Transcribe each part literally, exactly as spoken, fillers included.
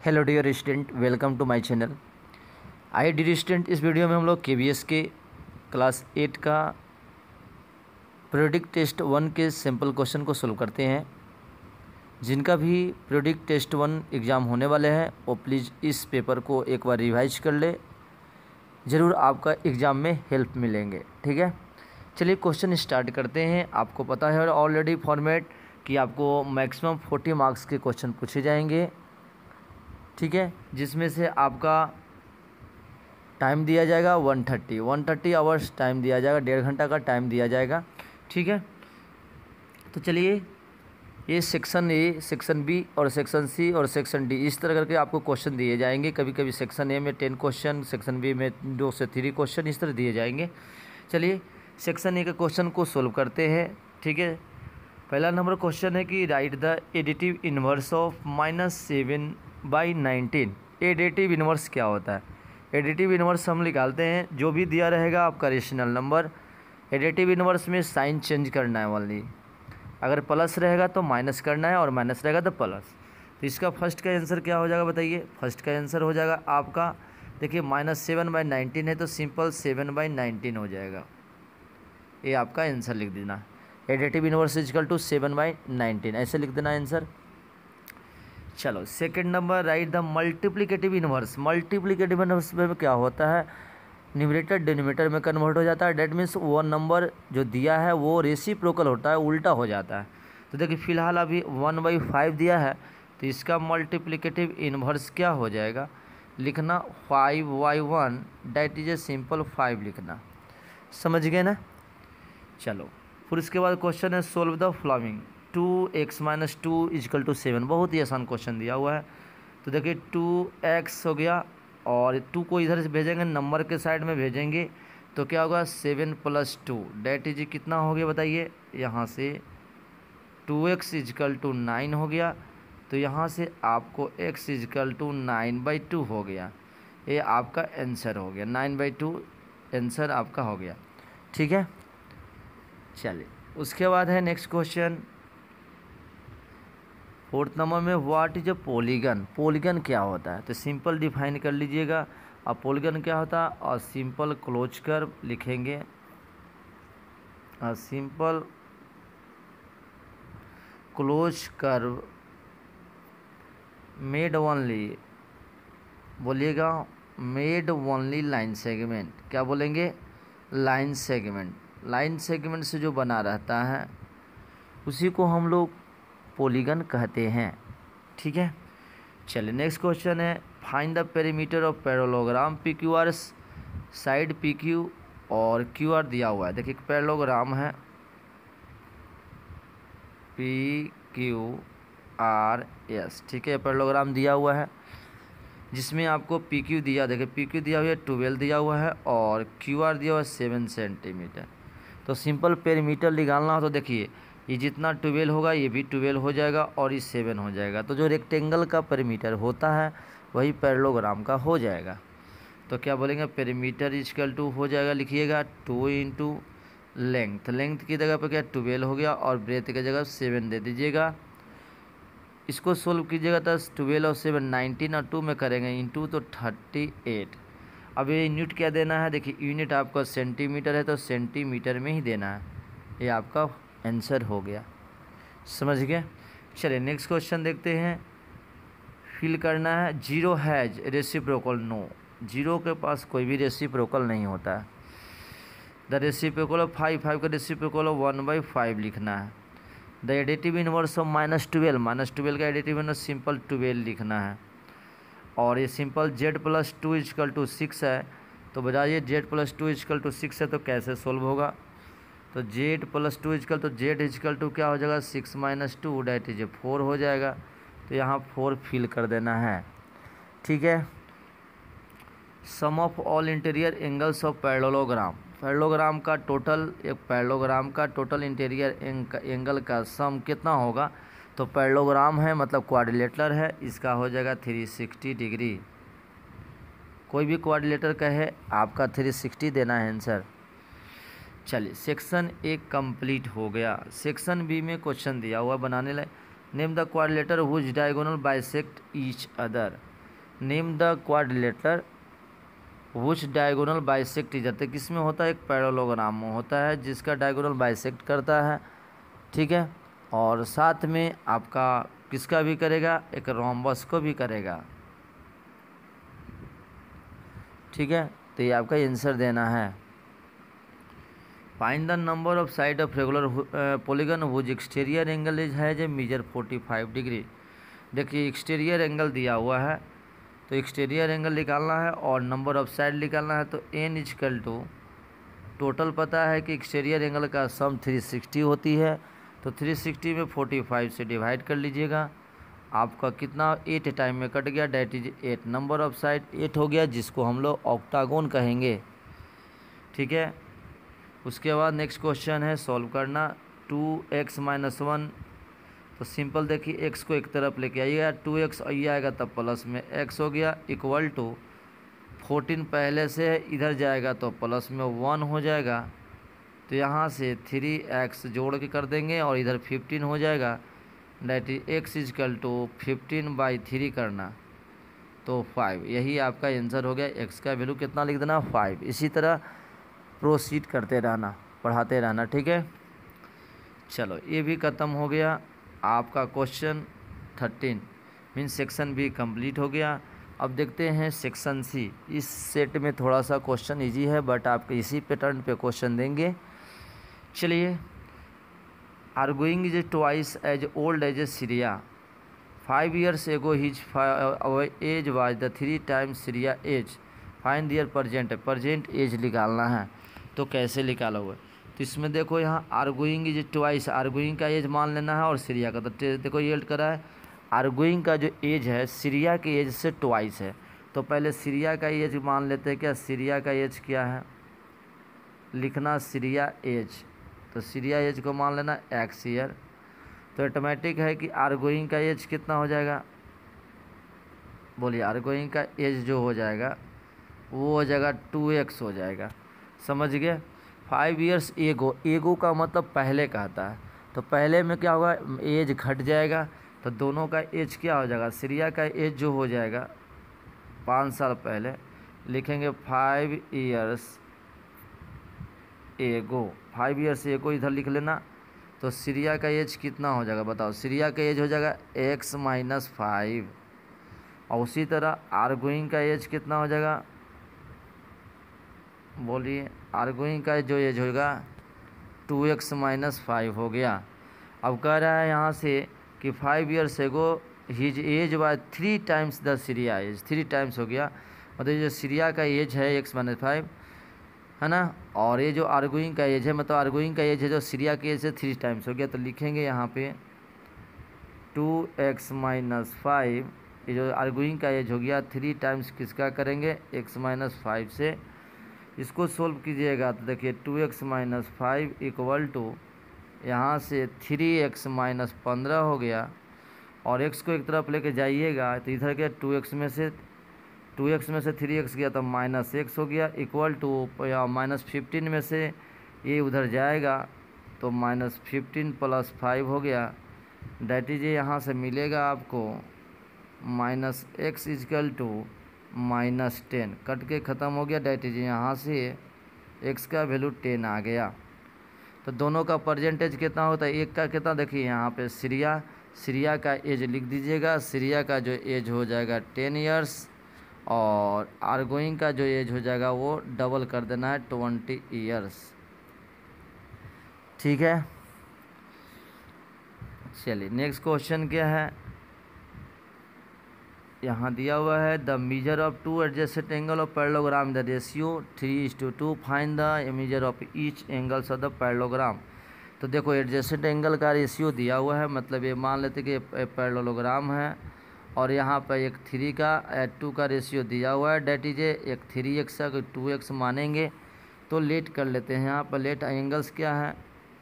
Hello dear student, welcome to my channel. आइए dear student, इस video में हम लोग केवीएस के क्लास एट का पीरियोडिक टेस्ट वन के सिंपल क्वेश्चन को सोल्व करते हैं। जिनका भी पीरियोडिक टेस्ट वन एग्ज़ाम होने वाले हैं वो प्लीज़ इस पेपर को एक बार रिवाइज कर ले, ज़रूर आपका एग्ज़ाम में हेल्प मिलेंगे। ठीक है, चलिए क्वेश्चन स्टार्ट करते हैं। आपको पता है ऑलरेडी फॉर्मेट कि आपको मैक्सिमम फोर्टी मार्क्स के क्वेश्चन पूछे जाएंगे। ठीक है, जिसमें से आपका टाइम दिया जाएगा one thirty one thirty hours time दिया जाएगा, डेढ़ घंटा का टाइम दिया जाएगा। ठीक है, तो चलिए ये सेक्शन ए, सेक्शन बी और सेक्शन सी और सेक्शन डी इस तरह करके आपको क्वेश्चन दिए जाएंगे। कभी कभी सेक्शन ए में टेन क्वेश्चन, सेक्शन बी में दो से थ्री क्वेश्चन इस तरह दिए जाएंगे। चलिए सेक्शन ए के क्वेश्चन को सोल्व करते हैं। ठीक है, पहला नंबर क्वेश्चन है कि write the additive inverse of minus seven by nineteen. Additive inverse क्या होता है? एडिटिव इनवर्स हम निकालते हैं, जो भी दिया रहेगा आपका रेशनल नंबर। एडिटिव इनवर्स में साइन चेंज करना है ओनली। अगर प्लस रहेगा तो माइनस करना है और माइनस रहेगा तो प्लस। तो इसका फर्स्ट का आंसर क्या हो जाएगा बताइए? फर्स्ट का आंसर हो जाएगा आपका, देखिए माइनस सेवन बाई नाइनटीन है तो सिंपल सेवन बाई नाइनटीन हो जाएगा। ये आपका आंसर लिख देना, additive inverse is equal to seven by nineteen, ऐसे लिख देना आंसर। चलो second number, write the multiplicative inverse. Multiplicative inverse में क्या होता है? न्यूमरेटर डिनोमिनेटर में कन्वर्ट हो जाता है। डेट मीन्स वो नंबर जो दिया है वो रेसिप्रोकल होता है, उल्टा हो जाता है। तो देखिए फिलहाल अभी वन बाई फाइव दिया है तो इसका मल्टीप्लिकेटिव इनवर्स क्या हो जाएगा? लिखना five by one, that is a simple five लिखना। समझ गए ना? चलो फिर इसके बाद क्वेश्चन है solve the following. Two x minus two is equal to seven, बहुत ही आसान क्वेश्चन दिया हुआ है। तो देखिए टू एक्स हो गया और टू को इधर से भेजेंगे, नंबर के साइड में भेजेंगे तो क्या होगा? Seven plus two, that is कितना हो गया बताइए? यहाँ से two x is equal to nine हो गया, तो यहाँ से आपको x is equal to nine by two हो गया। ये आपका आंसर हो गया, नाइन बाई टू आंसर आपका हो गया। ठीक है, चलिए उसके बाद है नेक्स्ट क्वेश्चन फोर्थ नंबर में, what is a polygon. Polygon क्या होता है? तो सिंपल डिफाइन कर लीजिएगा। अब पॉलीगन क्या होता है? और सिंपल क्लोज कर्व लिखेंगे, और simple close curve made only, बोलिएगा मेड ओनली लाइन सेगमेंट। क्या बोलेंगे? Line segment. लाइन सेगमेंट से जो बना रहता है उसी को हम लोग पॉलीगन कहते हैं। ठीक है, चलिए नेक्स्ट क्वेश्चन है, find the perimeter of parallelogram P Q R. Side P Q और क्यू आर दिया हुआ है। देखिए पैरेललोग्राम है पी क्यू आर एस। ठीक है, पैरेललोग्राम दिया हुआ है जिसमें आपको पी क्यू दिया, देखिए पी क्यू दिया हुआ है ट्वेल्व दिया हुआ है और क्यू आर दिया हुआ है सेवन सेंटीमीटर। तो सिंपल पेरीमीटर निकालना हो तो देखिए ये जितना ट्वेल्व होगा ये भी ट्वेल्व हो जाएगा और ये सेवन हो जाएगा। तो जो रेक्टेंगल का पेरीमीटर होता है वही पैरेललोग्राम का हो जाएगा। तो क्या बोलेंगे? पेरीमीटर इजकल टू हो जाएगा, लिखिएगा टू इंटू लेंथ। लेंथ की जगह पे क्या ट्वेल्व हो गया और ब्रेथ की जगह सेवन दे दीजिएगा। इसको सोल्व कीजिएगा तो ट्वेल्व और सेवन नाइनटीन और टू में करेंगे इंटू तो थर्टी एट। अब ये यूनिट क्या देना है? देखिए यूनिट आपका सेंटीमीटर है तो सेंटीमीटर में ही देना है। ये आपका आंसर हो गया। समझ गए? चलिए नेक्स्ट क्वेश्चन देखते हैं। फिल करना है, zero has reciprocal no. Zero के पास कोई भी रेसिप्रोकल नहीं होता है। The reciprocal of five, five का reciprocal of one by five लिखना है। The additive inverse of minus twelve, minus twelve का एडिटिव इनवर्स सिंपल ट्वेल्व लिखना है। और ये simple Z plus two is equal to six है, तो बताइए Z plus two is equal to six है तो कैसे सोल्व होगा? तो जेड प्लस टू इजकल तो जेड इजकल टू क्या हो जाएगा? Six minus two, that is four हो जाएगा। तो यहाँ फोर फिल कर देना है। ठीक है, sum of all interior angles of parallelogram. Parallelogram का टोटल, एक पैरेललोग्राम का टोटल इंटीरियर एंगल का सम कितना होगा? तो पैरेललोग्राम है मतलब क्वाड्रिलेटरल है, इसका हो जाएगा थ्री सिक्सटी डिग्री। कोई भी क्वाड्रिलेटरल का है आपका थ्री सिक्सटी देना है आंसर। चलिए सेक्शन ए कंप्लीट हो गया। सेक्शन बी में क्वेश्चन दिया हुआ बनाने लगे, name the quadrilateral whose diagonal bisect each other. Name the quadrilateral which diagonal bisect is, तो किस में होता है, एक पैरेललोग्राम में होता है जिसका डायगोनल बाइसेक्ट करता है, ठीक है। और साथ में आपका किसका भी करेगा, एक रोम्बस को भी करेगा, ठीक है। तो ये आपका आंसर देना है। Find the number of side of regular polygon whose exterior angle is है जे मेजर फोर्टी फाइव डिग्री। देखिए एक्सटीरियर एंगल दिया हुआ है, तो एक्सटीरियर एंगल निकालना है और नंबर ऑफ साइड निकालना है। तो एन इजकल टू, टोटल पता है कि एक्सटीरियर एंगल का सम थ्री सिक्सटी होती है, तो थ्री सिक्सटी में फोर्टी फाइव से डिवाइड कर लीजिएगा, आपका कितना एट टाइम में कट गया, that is eight. Number of side eight हो गया, जिसको हम लोग ऑक्टागोन कहेंगे, ठीक है। उसके बाद नेक्स्ट क्वेश्चन है सॉल्व करना। टू एक्स माइनस वन, तो सिंपल देखिए एक्स को एक तरफ लेके आइएगा, टू एक्स ये आएगा तब प्लस में एक्स हो गया, इक्वल टू फोर्टीन पहले से इधर जाएगा तो प्लस में वन हो जाएगा, तो यहाँ से थ्री एक्स जोड़ के कर देंगे और इधर फिफ्टीन हो जाएगा, that is x is equal to fifteen by three करना, तो फाइव। यही आपका आंसर हो गया। एक्स का वैल्यू कितना लिख देना, फाइव। इसी तरह प्रोसीड करते रहना, पढ़ाते रहना, ठीक है। चलो ये भी ख़त्म हो गया आपका question thirteen, mean section B complete हो गया। अब देखते हैं सेक्शन सी। इस सेट में थोड़ा सा क्वेश्चन इजी है, बट आपके इसी पैटर्न पे क्वेश्चन देंगे। चलिए, arguing is twice as old as a Syria, five years ago his age was the three times Syria age, find their present, present age निकालना है। तो कैसे निकालोगे, तो इसमें देखो यहाँ आर्गुइंग इज ट्वाइस, आर्गुइंग का एज मान लेना है और सीरिया का, तो देखो ये करा है आर्गुइंग का जो एज है सीरिया के एज से ट्वाइस है, तो पहले सीरिया का एज मान लेते हैं। क्या सीरिया का एज क्या है, लिखना सीरिया एज, तो सीरिया एज को मान लेना एक्स ईयर, तो ऑटोमेटिक है कि आर्गुइंग का एज कितना हो जाएगा, बोलिए आर्गुइंग का एज जो हो जाएगा वो हो जाएगा टू एक्स हो जाएगा, समझ गए। फाइव ईयर्स एगो, एगो का मतलब पहले कहता है, तो पहले में क्या होगा, एज घट जाएगा, तो दोनों का एज क्या हो जाएगा, सीरिया का एज जो हो जाएगा पाँच साल पहले, लिखेंगे five years ago, five years ago इधर लिख लेना। तो सीरिया का एज कितना हो जाएगा बताओ, सीरिया का एज हो जाएगा एक्स माइनस फाइव, और उसी तरह आर्गुइंग का एज कितना हो जाएगा, बोलिए आर्गुइंग का जो एज होगा टू एक्स माइनस फाइव हो गया। अब कह रहा है यहाँ से कि five years ago his age was three times the Syria age, three times हो गया, मतलब जो सीरिया का एज है एक्स माइनस फाइव है ना, और ये जो आर्गुइंग का एज है, मतलब आर्गुइंग का एज है जो सीरिया के एज से थ्री टाइम्स हो गया, तो लिखेंगे यहाँ पे टू एक्स माइनस फाइव, ये जो आर्गुइंग का एज हो गया थ्री टाइम्स किसका करेंगे, एक्स माइनस फाइव से। इसको सोल्व कीजिएगा तो देखिए two x minus five equal to यहाँ से थ्री एक्स माइनस पंद्रह हो गया, और एक्स को एक तरफ लेके जाइएगा तो इधर के टू एक्स में से टू एक्स में से थ्री एक्स गया तो माइनस एक्स हो गया, इक्वल टू माइनस फिफ्टीन में से ये उधर जाएगा तो माइनस फिफ्टीन प्लस फाइव हो गया, डैट इज यहाँ से मिलेगा आपको minus x is equal to minus ten, cut के ख़त्म हो गया, डैट इज यहाँ से एक्स का वैल्यू टेन आ गया। तो दोनों का परसेंटेज कितना होता है, एक का कितना देखिए यहाँ पे सीरिया, सीरिया का एज लिख दीजिएगा, सीरिया का जो एज हो जाएगा टेन इयर्स, और आर्गोइंग का जो एज हो जाएगा वो डबल कर देना है ट्वेंटी इयर्स, ठीक है। चलिए नेक्स्ट क्वेश्चन क्या है, यहाँ दिया हुआ है the measure of two adjacent angle of parallelogram the ratio three is to two, find the measure of each angles of the parallelogram. तो देखो एडजेसेंट एंगल का रेशियो दिया हुआ है, मतलब ये मान लेते कि पैरेललोग्राम है, और यहाँ पर एक थ्री का टू का रेशियो दिया हुआ है, डेट इज एक थ्री एक्स अगर टू एक्स मानेंगे तो लेट कर लेते हैं। यहाँ पर लेट एंगल्स क्या है,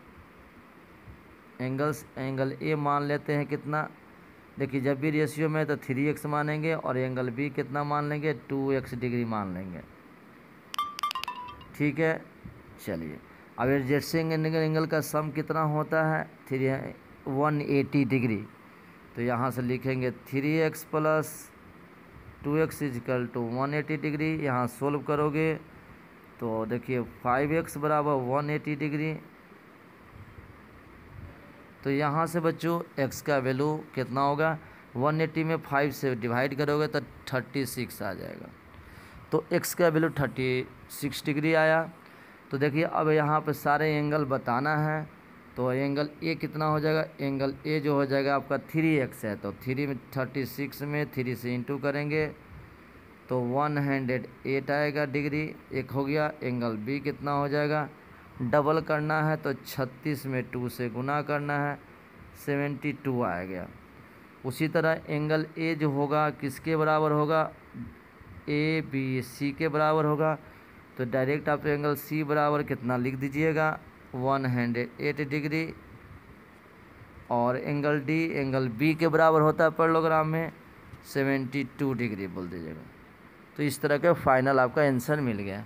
एंगल्स एंगल ए मान लेते हैं कितना, देखिए जब भी रेशियो में तो थ्री एक्स मानेंगे, और एंगल बी कितना मान लेंगे, टू एक्स डिग्री मान लेंगे, ठीक है। चलिए अब एडजेसेंट एंगल का सम कितना होता है, थ्री वन एटी डिग्री, तो यहाँ से लिखेंगे three x plus two two x is equal to one eighty degree. यहाँ सोल्व करोगे तो देखिए फाइव एक्स बराबर वन एटी डिग्री। तो यहाँ से बच्चों x का वैल्यू कितना होगा, वन एटी में फाइव से डिवाइड करोगे तो थर्टी सिक्स आ जाएगा। तो x का वैल्यू थर्टी सिक्स डिग्री आया। तो देखिए अब यहाँ पे सारे एंगल बताना है। तो एंगल ए कितना हो जाएगा, एंगल ए जो हो जाएगा आपका थ्री एक्स है, तो थ्री में थर्टी सिक्स में थ्री से इंटू करेंगे तो वन हंड्रेड एट आएगा डिग्री, एक हो गया। एंगल बी कितना हो जाएगा, डबल करना है तो छत्तीस में टू से गुना करना है, सेवेंटी टू आ गया। उसी तरह एंगल ए जो होगा किसके बराबर होगा, ए बी सी के बराबर होगा। तो डायरेक्ट आप एंगल सी बराबर कितना लिख दीजिएगा, वन हंड्रेड एट डिग्री। और एंगल डी एंगल बी के बराबर होता है पैरेललोग्राम में सेवेंटी टू डिग्री बोल दीजिएगा। तो इस तरह का फाइनल आपका आंसर मिल गया।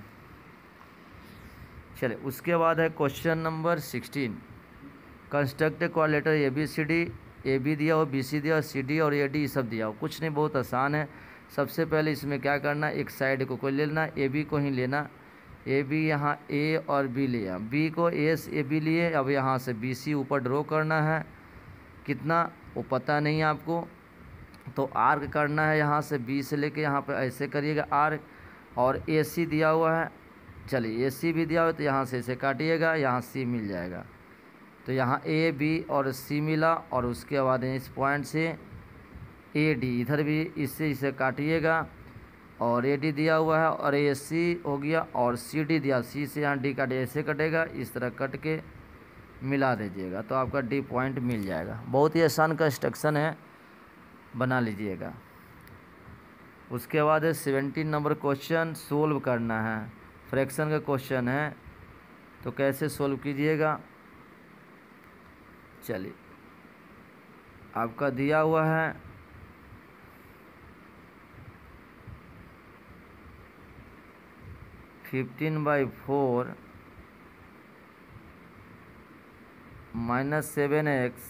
चलिए उसके बाद है question number sixteen, construct quadrilateral A B C D. A B दिया हो, बी सी दिया हो, सी डी और ए डी सब दिया हो। कुछ नहीं, बहुत आसान है। सबसे पहले इसमें क्या करना, एक साइड को कोई लेना, ए बी को ही लेना। ए बी यहाँ ए और बी लिया, बी को एस ए बी लिए। अब यहाँ से बी सी ऊपर ड्रॉ करना है, कितना वो पता नहीं है आपको, तो आर्क करना है। यहाँ से बी से लेके यहाँ पे ऐसे करिएगा आर्क। और ए सी दिया हुआ है, चलिए ए सी भी दिया हुआ है तो यहाँ से इसे काटिएगा, यहाँ सी मिल जाएगा। तो यहाँ ए बी और सी मिला। और उसके बाद इस पॉइंट से ए डी, इधर भी इससे इसे काटिएगा। और ए डी दिया हुआ है और ए सी हो गया और सी डी दिया, सी से यहाँ डी काटे, ऐसे कटेगा, इस तरह कट के मिला दीजिएगा तो आपका डी पॉइंट मिल जाएगा। बहुत ही आसान कंस्ट्रक्शन है, बना लीजिएगा। उसके बाद है सेवेंटीन नंबर क्वेश्चन, सोल्व करना है। फ्रैक्शन का क्वेश्चन है तो कैसे सोल्व कीजिएगा, चलिए आपका दिया हुआ है fifteen by four minus seven x,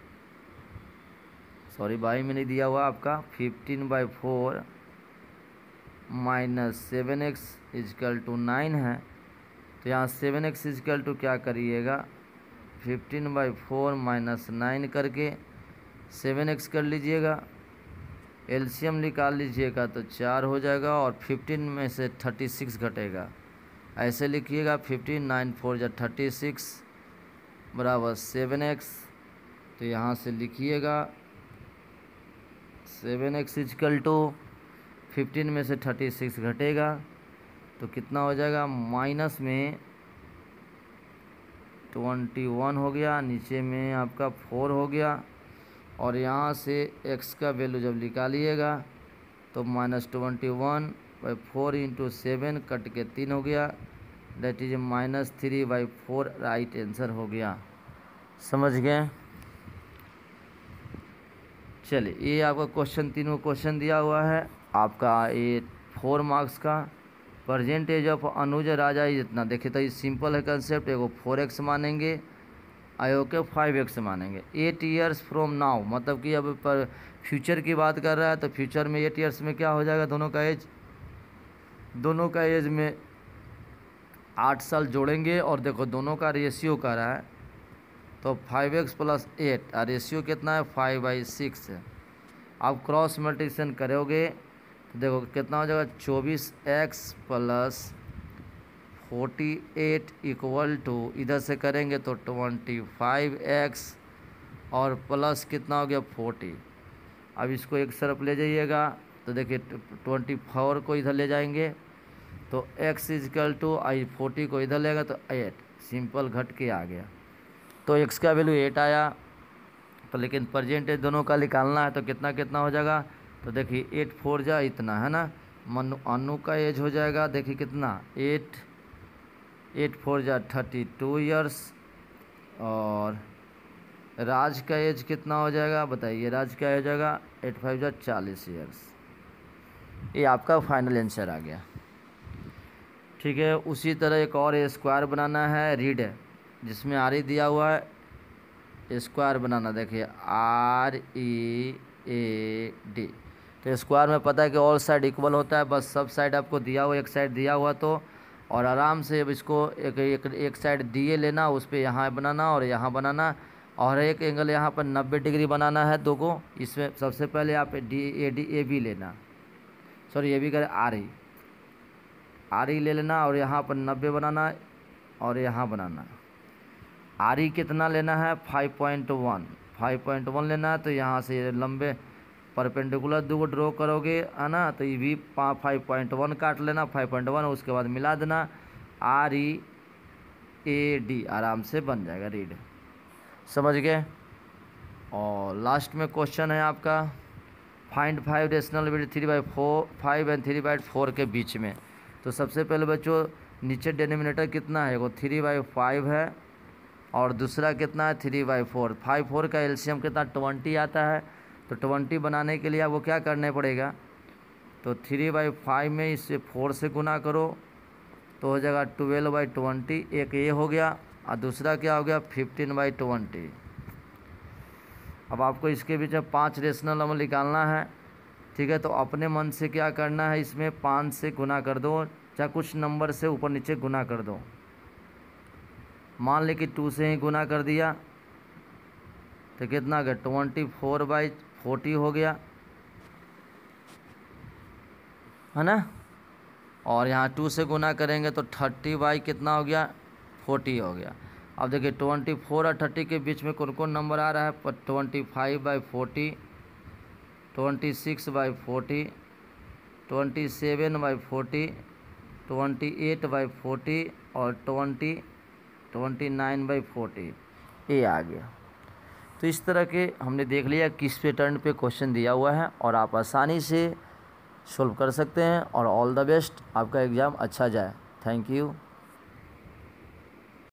sorry by में नहीं दिया हुआ आपका, fifteen by four minus seven x is equal to nine है। तो यहाँ सेवन एक्स इजकल टू क्या करिएगा, fifteen by four minus nine करके सेवन एक्स कर लीजिएगा। एलसीएम निकाल लीजिएगा तो चार हो जाएगा और फिफ्टीन में से थर्टी सिक्स घटेगा, ऐसे लिखिएगा। फिफ्टीन नाइन फोर जा थर्टी सिक्स बराबर सेवन एक्स। तो यहाँ से लिखिएगा seven x is equal to fifteen में से थर्टी सिक्स घटेगा तो कितना हो जाएगा, माइनस में ट्वेंटी वन हो गया, नीचे में आपका फोर हो गया। और यहाँ से x का वैल्यू जब निकालिएगा तो minus twenty one by four into seven cut के तीन हो गया, that is minus three by four, right answer हो गया। समझ गए। चलिए ये आपका क्वेश्चन, तीनों क्वेश्चन दिया हुआ है आपका, ये फोर मार्क्स का। Present age of Anuj Raja जितना देखे तो ये सिंपल है कंसेप्ट, एगो फोर एक्स मानेंगे आयो के फाइव एक्स मानेंगे। एट ईयर्स फ्रॉम नाउ, मतलब कि अब पर फ्यूचर की बात कर रहा है तो फ्यूचर में एट ईयर्स में क्या हो जाएगा, दोनों का एज दोनों का एज में आठ साल जोड़ेंगे। और देखो दोनों का रेशियो कर रहा है तो फाइव एक्स प्लस एट, और रेशियो कितना है फाइव बाई सिक्स। आप क्रॉस मल्टीप्लिकेशन करोगे तो देखो कितना हो जाएगा, चौबीस x plus forty eight equal to, इधर से करेंगे तो ट्वेंटी फाइव एक्स और प्लस कितना हो गया फोर्टी। अब इसको एक तरफ ले जाइएगा तो देखिए ट्वेंटी फोर को इधर ले जाएंगे तो x इजकल टू आई फोर्टी को इधर लेगा तो एट, सिंपल घट के आ गया। तो x का वैल्यू एट आया। तो लेकिन परसेंटेज दोनों का निकालना है तो कितना कितना हो जाएगा, तो देखिए एट फोर जा इतना है ना, मनु अनु का एज हो जाएगा देखिए कितना, एट एट फोर जा थर्टी टू ईयर्स। और राज का एज कितना हो जाएगा बताइए, राज का हो जाएगा एट फाइव जा चालीस ईयर्स। ये आपका फाइनल आंसर आ गया। ठीक है, उसी तरह एक और स्क्वायर बनाना है, रीड है जिसमें आर ई दिया हुआ है, स्क्वायर बनाना देखिए आर ई ए डी। तो स्क्वायर में पता है कि ऑल साइड इक्वल होता है, बस सब साइड आपको दिया हुआ, एक साइड दिया हुआ तो, और आराम से अब इसको एक एक, एक साइड दिए लेना, उस पर यहाँ बनाना और यहाँ बनाना, और एक एंगल यहाँ पर नब्बे डिग्री बनाना है दो को। इसमें सबसे पहले आप D A D A B लेना, सॉरी ए बी करें आर ई आर ई ले लेना, और यहाँ पर नब्बे बनाना और यहाँ बनाना। आर ई कितना लेना है, five point one five point one लेना है। तो यहाँ से लंबे परपेंडिकुलर दो को ड्रॉ करोगे है ना, तो ये भी फाइव पॉइंट वन काट लेना, फाइव पॉइंट वन, उसके बाद मिला देना, आर ई ए डी आराम से बन जाएगा रीड। समझ गए। और लास्ट में क्वेश्चन है आपका find five rational with three by four five and three by four के बीच में। तो सबसे पहले बच्चों नीचे डिनोमिनेटर कितना है, वो थ्री बाई फाइव है, और दूसरा कितना है three by four. Five four का एलसीएम कितना ट्वेंटी आता है, तो ट्वेंटी बनाने के लिए आपको क्या करना पड़ेगा, तो थ्री बाई फाइव में इससे फोर से गुना करो तो हो जाएगा ट्वेल्व बाई ट्वेंटी, एक ये हो गया, और दूसरा क्या हो गया फिफ्टीन बाई ट्वेंटी। अब आपको इसके बीच में पाँच रेशनल नंबर निकालना है, ठीक है। तो अपने मन से क्या करना है, इसमें पाँच से गुना कर दो, चाहे कुछ नंबर से ऊपर नीचे गुना कर दो। मान ले कि टू से ही गुना कर दिया तो कितना गया ट्वेंटी फोर बाई फोर्टी हो गया, है ना। और यहाँ टू से गुना करेंगे तो थर्टी बाई कितना हो गया फोर्टी हो गया। अब देखिए ट्वेंटी फोर और थर्टी के बीच में कौन कौन नंबर आ रहा है, पर twenty five by forty, twenty six by forty, twenty seven by forty, twenty eight by forty और twenty twenty nine by forty, ये आ गया। तो इस तरह के हमने देख लिया किस पैटर्न पे क्वेश्चन दिया हुआ है, और आप आसानी से सॉल्व कर सकते हैं। और ऑल द बेस्ट, आपका एग्ज़ाम अच्छा जाए। Thank you.